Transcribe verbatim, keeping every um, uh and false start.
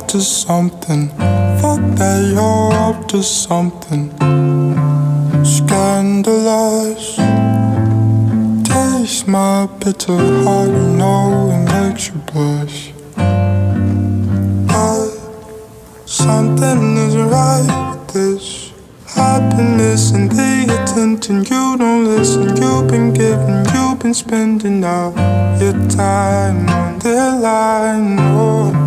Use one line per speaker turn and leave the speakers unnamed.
up to something. Thought that you're up to something scandalous. Taste my bitter heart, you know it makes you blush. But something isn't right with this. I've been missing the attention. You don't listen. You've been giving. You've been spending all your time on the line. Oh,